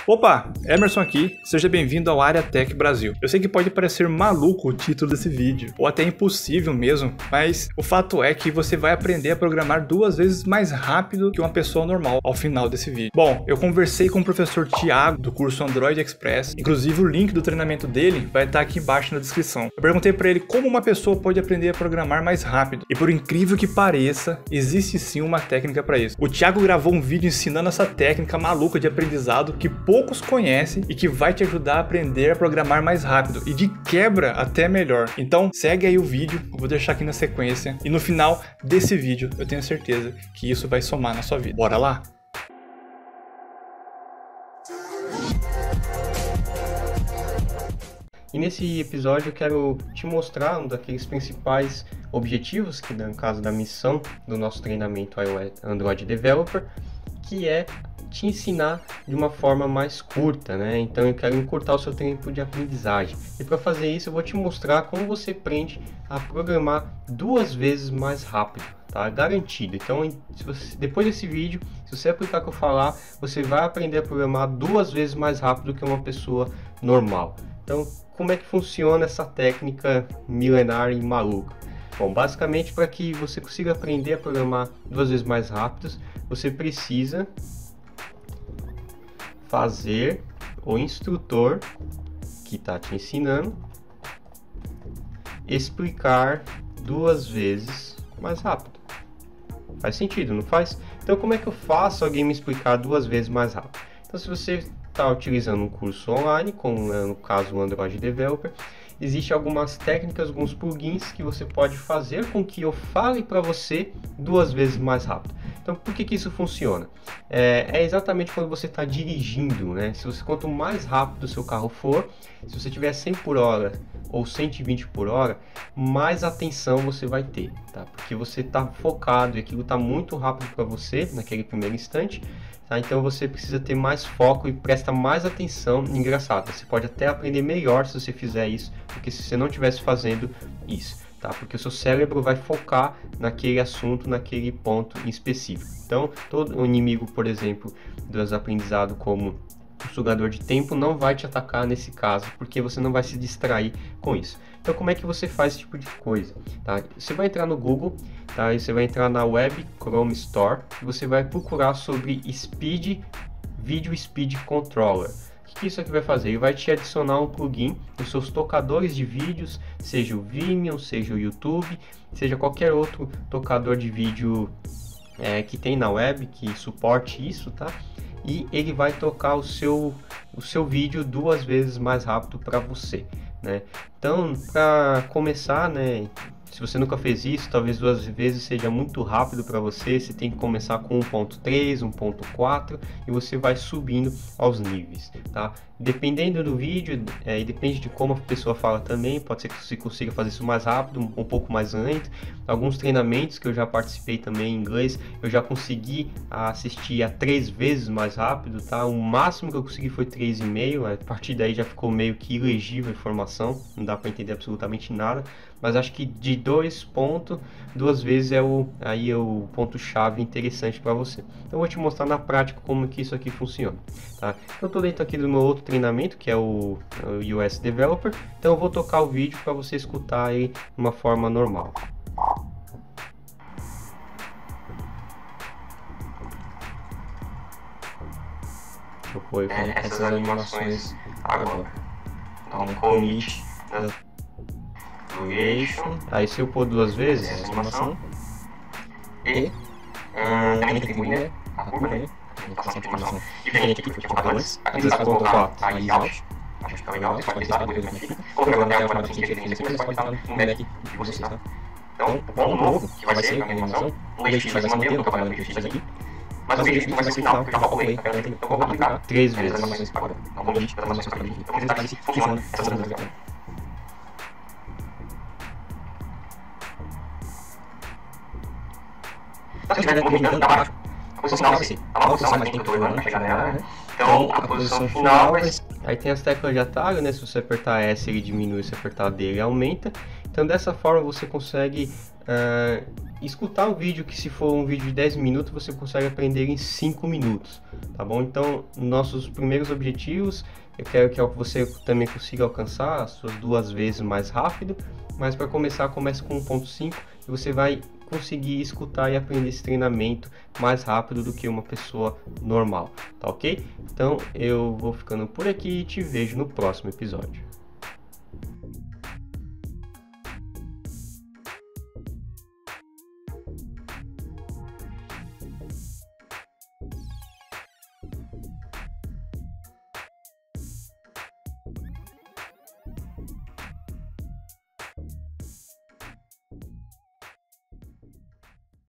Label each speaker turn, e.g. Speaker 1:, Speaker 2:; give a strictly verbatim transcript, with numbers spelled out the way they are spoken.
Speaker 1: Opa, Emerson aqui, seja bem-vindo ao Área Tech Brasil. Eu sei que pode parecer maluco o título desse vídeo, ou até impossível mesmo, mas o fato é que você vai aprender a programar duas vezes mais rápido que uma pessoa normal ao final desse vídeo. Bom, eu conversei com o professor Thiago do curso Android Express, inclusive o link do treinamento dele vai estar aqui embaixo na descrição. Eu perguntei para ele como uma pessoa pode aprender a programar mais rápido, e por incrível que pareça, existe sim uma técnica para isso. O Thiago gravou um vídeo ensinando essa técnica maluca de aprendizado que poucos conhecem e que vai te ajudar a aprender a programar mais rápido e de quebra até melhor. Então segue aí o vídeo, eu vou deixar aqui na sequência e no final desse vídeo eu tenho certeza que isso vai somar na sua vida. Bora lá?
Speaker 2: E nesse episódio eu quero te mostrar um daqueles principais objetivos, que no caso da missão do nosso treinamento iOS Android Developer, que é te ensinar de uma forma mais curta, né? Então eu quero encurtar o seu tempo de aprendizagem. E para fazer isso eu vou te mostrar como você aprende a programar duas vezes mais rápido, tá? Garantido. Então se você, depois desse vídeo, se você aplicar o que eu falar, você vai aprender a programar duas vezes mais rápido que uma pessoa normal. Então como é que funciona essa técnica milenar e maluca? Bom, basicamente para que você consiga aprender a programar duas vezes mais rápido, você precisa fazer o instrutor que está te ensinando explicar duas vezes mais rápido. Faz sentido, não faz? Então como é que eu faço alguém me explicar duas vezes mais rápido? Então se você está utilizando um curso online, como é no caso o Android Developer, existem algumas técnicas, alguns plugins que você pode fazer com que eu fale para você duas vezes mais rápido. Então, por que que isso funciona? É, é exatamente quando você está dirigindo, né? Se você, quanto mais rápido o seu carro for, se você tiver cem por hora ou cento e vinte por hora, mais atenção você vai ter, tá? Porque você está focado e aquilo está muito rápido para você naquele primeiro instante. Tá? Então você precisa ter mais foco e presta mais atenção. Engraçado, você pode até aprender melhor se você fizer isso do que se você não estivesse fazendo isso, tá? Porque o seu cérebro vai focar naquele assunto, naquele ponto em específico. Então todo o inimigo, por exemplo, dos aprendizados como o sugador de tempo não vai te atacar nesse caso, porque você não vai se distrair com isso. Então como é que você faz esse tipo de coisa? Tá? Você vai entrar no Google, tá? E você vai entrar na Web Chrome Store e você vai procurar sobre Speed Video Speed Controller. O que isso aqui vai fazer? Ele vai te adicionar um plugin nos seus tocadores de vídeos, seja o Vimeo, seja o YouTube, seja qualquer outro tocador de vídeo é, que tem na web que suporte isso, tá? E ele vai tocar o seu, o seu vídeo duas vezes mais rápido para você, né? Então, para começar, né, se você nunca fez isso, talvez duas vezes seja muito rápido para você. Você tem que começar com um ponto três, um ponto quatro e você vai subindo aos níveis, tá? Dependendo do vídeo, é, e depende de como a pessoa fala também, pode ser que você consiga fazer isso mais rápido, um, um pouco mais lento. Alguns treinamentos que eu já participei também em inglês, eu já consegui assistir a três vezes mais rápido, tá? O máximo que eu consegui foi três e meio, a partir daí já ficou meio que ilegível a informação, não dá para entender absolutamente nada, mas acho que de dois pontos, duas vezes é o, aí é o ponto-chave interessante para você. Então eu vou te mostrar na prática como que isso aqui funciona, tá? Eu estou dentro aqui do meu outro treinamento, que é o, o iOS Developer, então eu vou tocar o vídeo para você escutar ele de uma forma normal. Deixa eu pôr é, essas animações agora. Então, commit duration. Aí se eu pôr duas vezes, essa animação. E uh, também tem que atribuir, né? A curva, né? Passar uma informação diferente aqui, que eu tinha colocado antes. Aqui vocês podem colocar aí out. Acho que fica legal, você pode testar, depois ver como fica. Como eu até agora assim que ele fez aqui, você pode estar no Mac de vocês, tá? Então, o ponto novo, que vai ser a minha animação, o layout vai se manter, eu não estou trabalhando com o layout aqui. Mas o objetivo vai ser o final, que eu já calculei, então eu vou aplicar três vezes as animações agora. Então, vou limite das animações para mim. Então, vamos tentar ver se funciona essas animações aqui. Então, se estiver movimentando para baixo, a posição final vai ser a nova posição, mas tem que eu estou levando para chegar nela, né? Então, a posição final vai ser... Aí tem as teclas de atalho, né? Se você apertar S, ele diminui, se apertar D, ele aumenta. Então, dessa forma, você consegue uh, escutar um vídeo que, se for um vídeo de dez minutos, você consegue aprender em cinco minutos, tá bom? Então, nossos primeiros objetivos, eu quero que você também consiga alcançar as suas duas vezes mais rápido, mas para começar, comece com um ponto cinco e você vai conseguir escutar e aprender esse treinamento mais rápido do que uma pessoa normal, tá ok? Então, eu vou ficando por aqui e te vejo no próximo episódio.